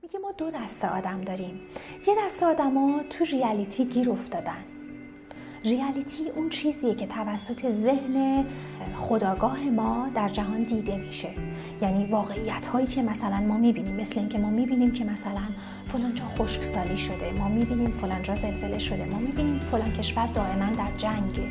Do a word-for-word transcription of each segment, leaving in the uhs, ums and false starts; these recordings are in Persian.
میگه ما دو دسته آدم داریم. یه دسته آدما تو ریالیتی گیر افتادن. ریالیتی اون چیزیه که توسط ذهن خودآگاه ما در جهان دیده میشه. یعنی واقعیت هایی که مثلا ما میبینیم، مثل اینکه ما میبینیم که مثلا فلان جا خشکسالی شده، ما میبینیم فلان جا زلزله شده، ما میبینیم فلان کشور دائما در جنگه.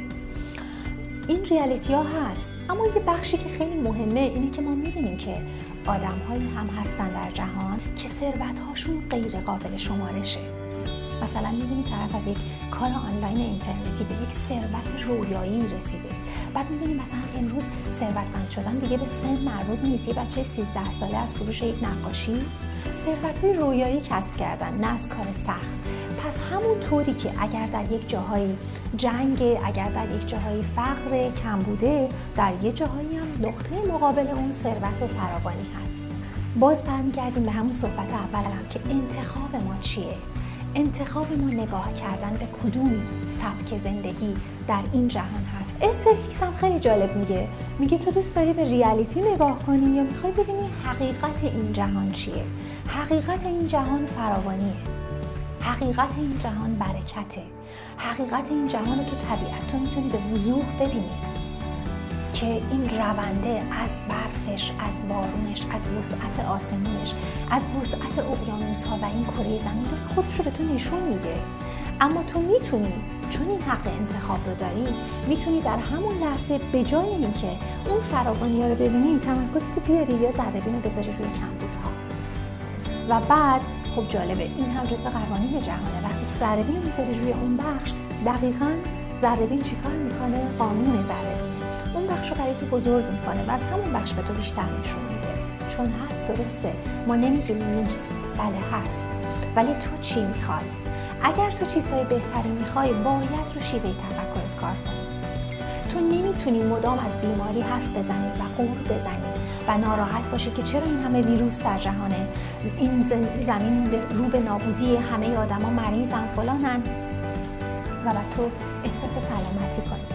این ریالیتی ها هست. اما یه بخشی که خیلی مهمه اینه که ما میبینیم که آدم هایی هم هستن در جهان که ثروت هاشون غیر قابل شمارشه. مثلا میبینی طرف از یک کار آنلاین اینترنتی به یک ثروت رویایی رسیده. بعد میبینی مثلا امروز ثروتمند شدن دیگه به سن مربوط نیست. یه بچه سیزده ساله از فروش یک نقاشی ثروت‌های رویایی کسب کردن، نه از کار سخت. پس همون طوری که اگر در یک جاهایی جنگ، اگر در یک جاهایی فقر کم بوده، در یک جاهایی هم نقطه مقابل اون ثروت و فراوانی هست. باز برمیگردیم به همون صحبت اولم که انتخاب ما چیه؟ انتخاب ما نگاه کردن به کدوم سبک زندگی در این جهان هست. استر هیکس هم خیلی جالب میگه میگه تو دوست داری به ریالیتی نگاه کنی یا میخوای ببینی حقیقت این جهان چیه؟ حقیقت این جهان فراوانیه. حقیقت این جهان برکته. حقیقت این جهان تو طبیعت تو میتونی به وضوح ببینی که این رونده از برفش، از بارونش، از وسعت آسمونش، از وسعت اقیانوس‌ها و این کره زمین داره خودش رو به تو نشون میده. اما تو میتونی، چون این حق انتخاب رو داری، میتونی در همون لحظه به جای اینکه اون فراوانی‌ها رو ببینی، تمرکزتو بیاری یا ذره‌بین رو بذاری روی کمبودها. و بعد خب جالبه، این هم جزو قوانین جهانه. وقتی که ذره‌بین میذاری روی اون بخش، دقیقاً ذره‌بین چیکار میکنه؟ قانون ذره‌بین اون بخش رو برای تو بزرگ میکنه و از همون بخش به تو بیشتر نشون میده. چون هست، درسته، ما نمیگیم نیست، بله هست. ولی تو چی میخوای؟ اگر تو چیزهای بهتری میخوای، باید رو شیوه تفکرت کار کنی. تو نمیتونی مدام از بیماری حرف بزنی و قور بزنی و ناراحت باشی که چرا این همه ویروس در جهانه، این زمین رو به نابودی، همه آدما مریضن، فلانن، و بعد تو احساس سلامتی کنی.